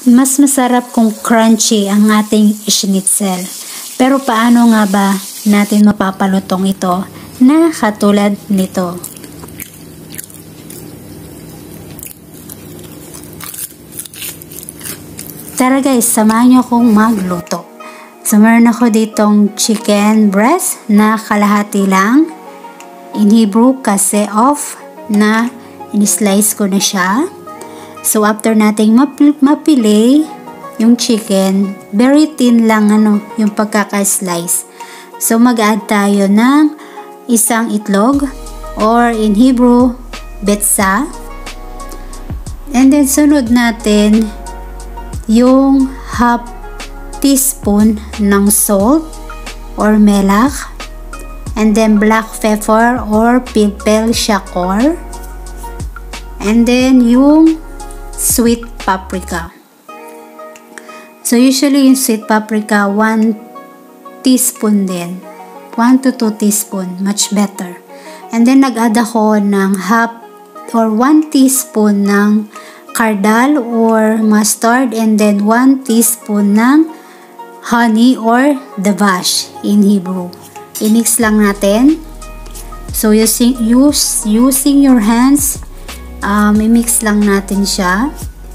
mas masarap kung crunchy ang ating schnitzel. Pero paano nga ba natin mapapalutong ito na katulad nito? Tara guys, samahan nyo akong magluto. So meron ako ditong chicken breast na kalahati lang. In Hebrew, kasi off na in-slice ko na siya. So after nating mapili yung chicken, very thin lang yung pagkaka-slice. So mag-add tayo ng isang itlog or in Hebrew, betsa. And then sunod natin yung half teaspoon ng salt or melach. And then black pepper or pilpel shakor. And then yung sweet paprika. So usually yung sweet paprika 1 teaspoon din. 1 to 2 teaspoon, much better. And then nag-add ako ng half or 1 teaspoon ng cardal or mustard, and then 1 teaspoon ng honey or davash in Hebrew. I-mix lang natin. So using your hands, i-mix lang natin siya.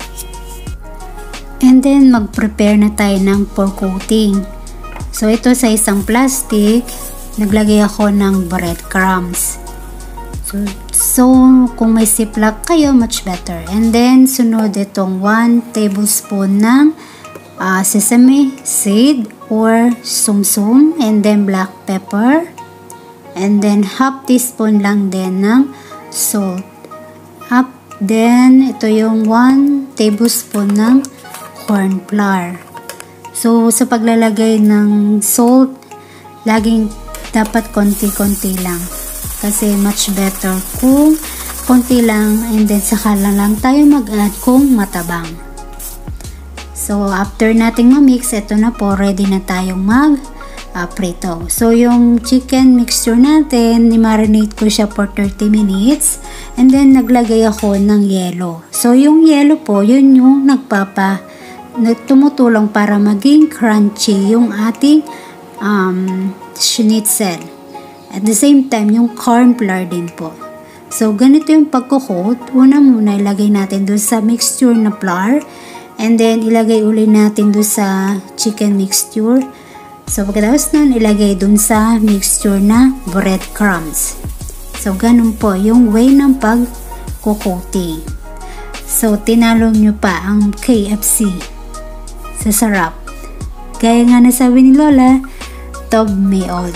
And then mag-prepare na tayo ng for coating. So ito sa isang plastic, naglagay ako ng breadcrumbs. So kung may ziplock kayo, much better. And then sunod itong 1 tablespoon ng sesame seed or sumsum, and then black pepper, and then half teaspoon lang din ng salt. Then ito yung 1 tablespoon ng corn flour. So sa paglalagay ng salt, laging dapat konti-konti lang, kasi much better kung konti lang, and then saka lang tayo mag-add kung matabang. So after nating ma-mix, ito na po, ready na tayong prito. So yung chicken mixture natin, ni-marinate ko siya for 30 minutes, and then naglagay ako ng yelo. So yung yelo po, yun yung tumutulong para maging crunchy yung ating schnitzel. At the same time, yung corn flour din po. So ganito yung pagko-coat. Una muna ilagay natin doon sa mixture na flour, and then ilagay uli natin doon sa chicken mixture. So pagkatapos nun, ilagay dun sa mixture na breadcrumbs. So ganun po yung way ng pag-coating. So tinalo nyo pa ang KFC sa sarap. Gaya nga nasabi ni Lola, Tob Meod.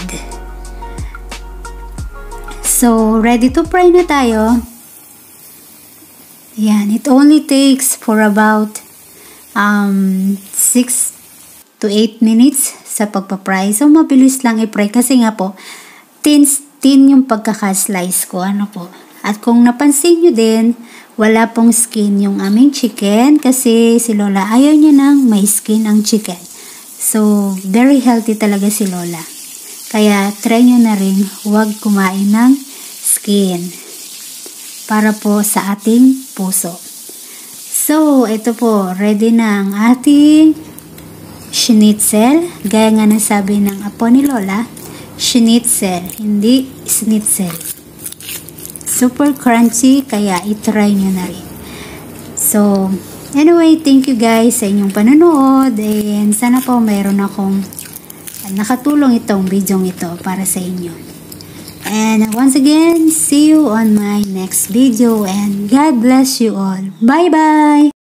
So ready to fry na tayo. Yan, it only takes for about 6 to 8 minutes sa pagpa-fry. So mabilis lang i-fry kasi nga po thin yung pagkaka-slice ko, At kung napansin nyo din, wala pong skin yung aming chicken kasi si Lola ayaw niya nang may skin ang chicken. So very healthy talaga si Lola. Kaya try nyo na rin huwag kumain ng skin para po sa ating puso. So ito po, ready na ang ating schnitzel. Gaya nga nasabi ng apo ni Lola, schnitzel, hindi schnitzel. Super crunchy, kaya itry nyo na rin. So anyway, thank you guys sa inyong panonood, and sana po mayroon akong nakatulong itong video ito para sa inyo. And once again, see you on my next video, and God bless you all. Bye bye!